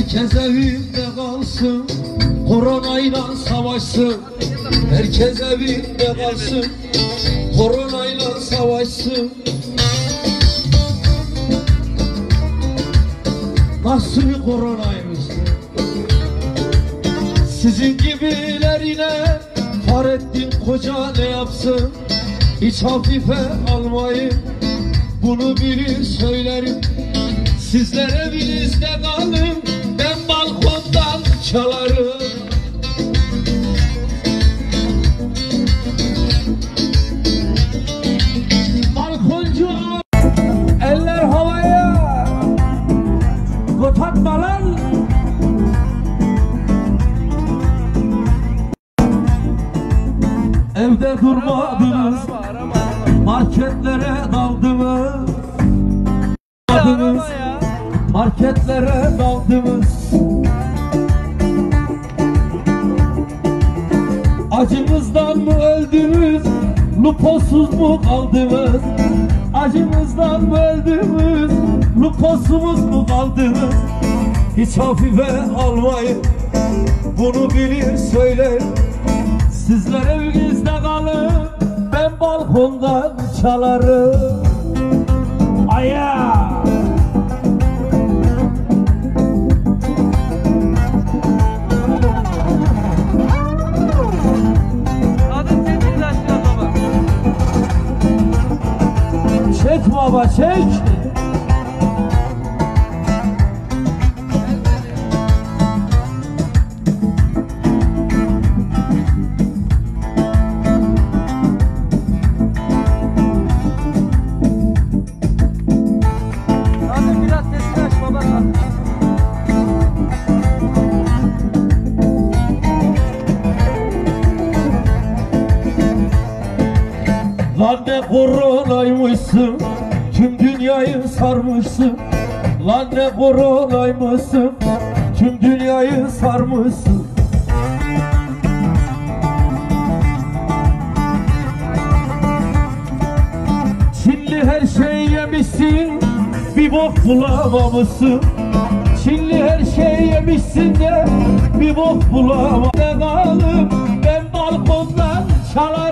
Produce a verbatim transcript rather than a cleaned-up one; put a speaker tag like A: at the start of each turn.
A: Herkes evinde kalsın, koronayla savaşsın. Herkes evinde kalsın, koronayla savaşsın. Nasıl bir koronaymış? Sizin gibilerine Fahrettin Koca ne yapsın? Hiç hafife almayın, bunu bilir söylerim. Sizler evinizde kalın, ben balkondan çalarım. Balkoncu eller havaya, kapatma lan. Evde durmadınız, marketlere daldınız. Marketlere daldınız. Acınızdan mı öldünüz, luposuz mu kaldınız? Acınızdan mı öldünüz, luposumuz mu kaldınız? Hiç hafife almayın, bunu bilir söyler. Sizler evinizde kalın, ben balkondan çalarım. Aya! Çek baba çek.
B: Hadi biraz sesini aç baba.
A: Lan ne koronaymışsın, tüm dünyayı sarmışsın. Lan ne koronaymışsın, tüm dünyayı sarmışsın. Çinli her şeyi yemişsin, bir bok bulamamışsın. Çinli her şeyi yemişsin de bir bok bulamamışsın. Ben balkondan çalarım.